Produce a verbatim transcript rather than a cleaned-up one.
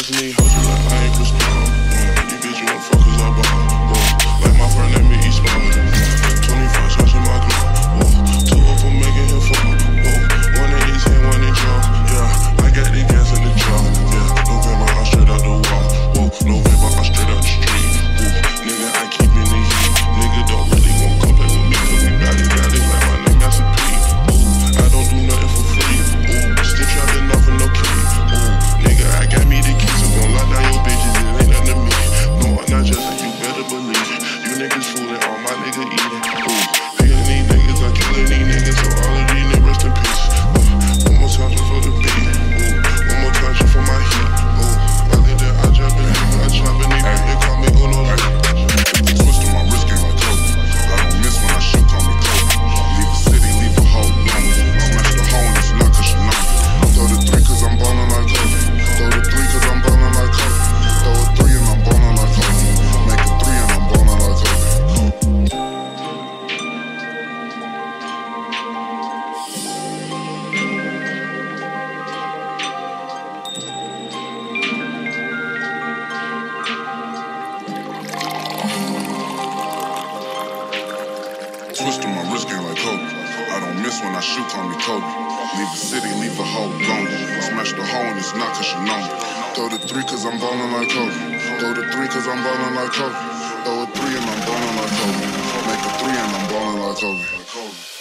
asking me, hold you like I ain't Chris Paul. Yeah, you bitch, you don't fuck cause I ball. Whoa, like my friend named me East Ball. twenty-five shots in my glove. Whoa, two up for making him fall. Whoa, one in his hand, one in jaw. Yeah, I got the gas in the jaw. Yeah, November, I'm straight out the wall. Whoa, November, I'm straight out the street. Whoa, nigga, I keep in the heat. Nigga don't really want to come play with me cause we bout it, bout it like my name Master P. Ooh, I don't do nothing for free. Ooh, still trapping off with no key. Ooh, nigga, I got me the keys. I'm gon' lock down your bitches, it ain't nothing to me. No, I'm not just like you better believe it. You niggas fooling, all my nigga eating. Ooh, killing these niggas, I'm killing these niggas, so all of these niggas rest in peace. Ooh, one more time just for the beat. Ooh, one more time just for my heat. Ooh, I think that I jump in, I jump in, they call me Uno. Twist on my wrist game like Kobe. I don't miss when I shoot, call me Kobe. Leave a city, leave a hoe, know me. Smash the hoe and it's not cause you know me. Throw the three cause I'm ballin' like Kobe. Throw the three cause I'm ballin' like Kobe. Throw a three and I'm ballin' like Kobe. Make a three and I'm ballin' like Kobe. Twist on my wrist game like Kobe. I don't miss when I shoot, call me Kobe. Leave a city, leave a hoe, lonely. Smash the hoe and it's not cause you know me. Throw the three cause I'm ballin' like Kobe. Throw the three cause I'm ballin' like Kobe. Throw a three and I'm ballin' like Kobe. Make a three and I'm ballin' like Kobe.